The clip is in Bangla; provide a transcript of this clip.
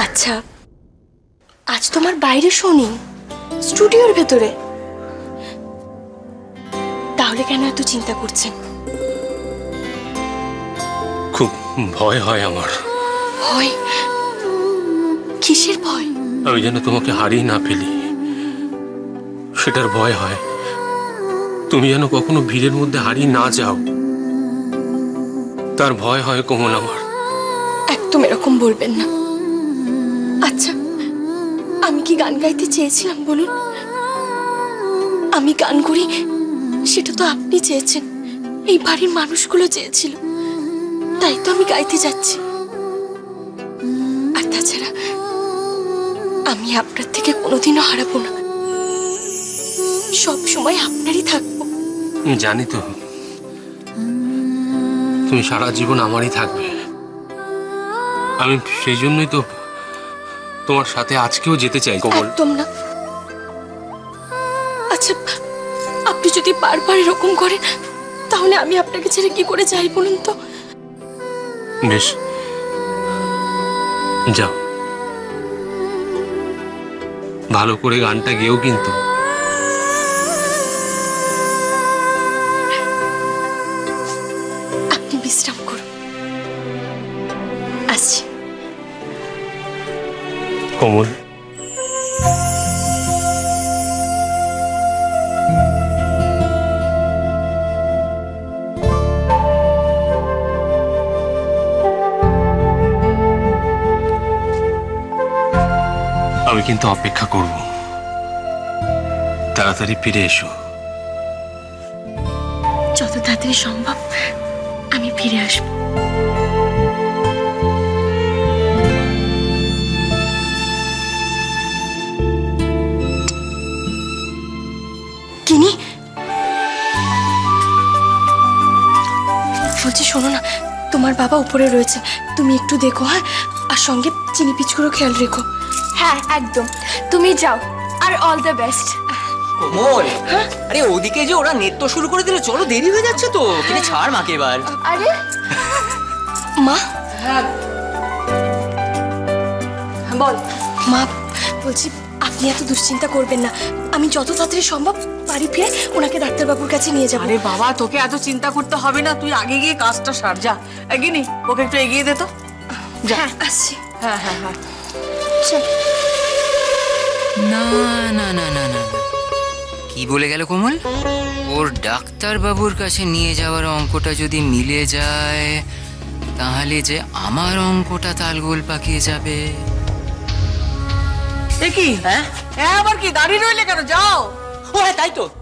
আচ্ছা, আজ তোমার বাইরে শোনি, স্টুডিওর ভেতরে, তাহলে কেন এত চিন্তা করছেন? খুব ভয় হয় আমার। ভয়? কিসের ভয়? আমি যেন তোমাকে হারিয়ে না ফেলি, সেটার ভয় হয়। তুমি যেন কখনো ভিড়ের মধ্যে হারিয়ে না যাও, তার ভয় হয় কোমল আমার। একদম এরকম বলবেন না। আচ্ছা, আমি কি গান গাইতে চেয়েছিলাম বলুন? আমি গান করি সেটা তো আপনি চেয়েছেন, এই বাড়ির মানুষগুলো চেয়েছিল, তাই তো আমি গাইতে যাচ্ছি। আর তাছাড়া আমি আপনার থেকে কোনোদিনও হারাবো না, সব সময় আপনারই থাকবো। জানি তো, তুমি সারা জীবন আমারই থাকবে। আমি সেই জন্যই তো তোমার সাথে আজকেও যেতে চাই কোমল। একদম না। আচ্ছা, আপনি যদি বারবার এরকম করেন তাহলে আমি আপনাকে ছেড়ে কি করে যাই বলুন তো? বেশ, যাও, ভালো করে গানটা গেও কিন্তু। আপনি বিশ্রাম করুন, আসছি। কোমল, আমি কিন্তু অপেক্ষা করব, তাড়াতাড়ি ফিরে এসো। যত তাড়াতাড়ি সম্ভব আমি ফিরে আসব। কিনি বলছি, শোনো না, তোমার বাবা উপরে রয়েছে, তুমি একটু দেখো। হ্যাঁ, আর সঙ্গে চিনি পিচগুলো খেয়াল রেখো। হ্যাঁ একদম, তুমি যাও, আর অল দ্য বেস্ট। কোমল, আরে ওদিকে যে ওরা নৃত্য শুরু করে দিল, চলো, দেরি হয়ে যাচ্ছে তো। কিন্তু ছাড় মাকে এবার। আরে মা, হ্যাঁ বল। মা বলছি, আপনি এত দুশ্চিন্তা করবেন না, আমি যত তাড়াতাড়ি সম্ভব বাড়ি ফিরে ওনাকে ডাক্তারবাবুর কাছে নিয়ে যাবো। আরে বাবা, তোকে এত চিন্তা করতে হবে না, তুই আগে গিয়ে কাজটা সার। যা এগিয়ে, ওকে একটু এগিয়ে দে তো। হ্যাঁ, আসছি। হ্যাঁ হ্যাঁ হ্যাঁ। না না না না না, কি বলে গেল কোমল? ওর ডাক্তার বাবুর কাছে নিয়ে যাওয়ার অঙ্কটা যদি মিলে যায়, তাহলে যে আমার অঙ্কটা তালগোল পাকিয়ে যাবে। কি? হ্যাঁ, আবার কি দাঁড়িয়ে রইলে কেন? যাও। ও হ্যাঁ, তাই তো,